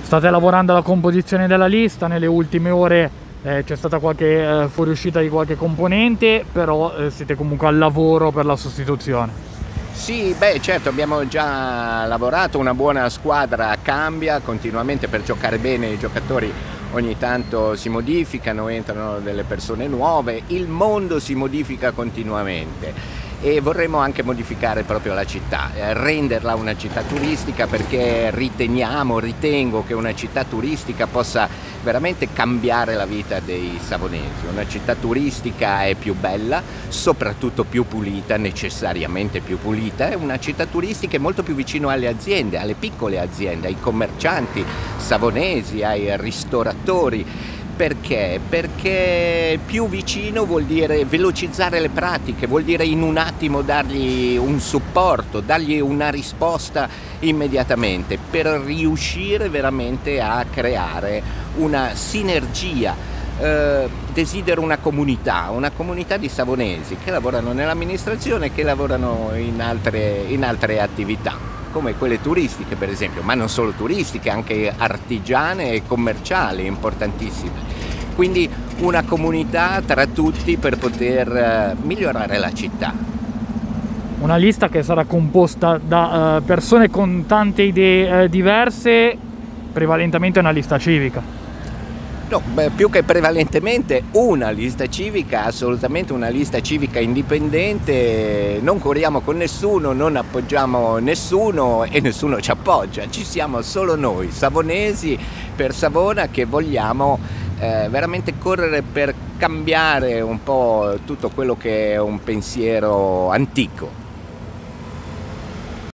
State lavorando alla composizione della lista, nelle ultime ore c'è stata qualche fuoriuscita di qualche componente, però siete comunque al lavoro per la sostituzione. Sì, beh certo, abbiamo già lavorato, una buona squadra cambia continuamente per giocare bene, i giocatori ogni tanto si modificano, entrano delle persone nuove, il mondo si modifica continuamente e vorremmo anche modificare proprio la città, renderla una città turistica, perché ritengo che una città turistica possa veramente cambiare la vita dei savonesi. Una città turistica è più bella, soprattutto più pulita, necessariamente più pulita, e una città turistica è molto più vicino alle aziende, alle piccole aziende, ai commercianti savonesi, ai ristoratori. Perché? Perché più vicino vuol dire velocizzare le pratiche, vuol dire in un attimo dargli un supporto, dargli una risposta immediatamente, per riuscire veramente a creare una sinergia. Desidero una comunità di savonesi che lavorano nell'amministrazione, che lavorano in altre attività, come quelle turistiche per esempio, ma non solo turistiche, anche artigiane e commerciali, importantissime. Quindi una comunità tra tutti per poter migliorare la città. Una lista che sarà composta da persone con tante idee diverse, prevalentemente una lista civica. No, più che prevalentemente una lista civica, assolutamente una lista civica indipendente, non corriamo con nessuno, non appoggiamo nessuno e nessuno ci appoggia, ci siamo solo noi, savonesi per Savona, che vogliamo veramente correre per cambiare un po' tutto quello che è un pensiero antico.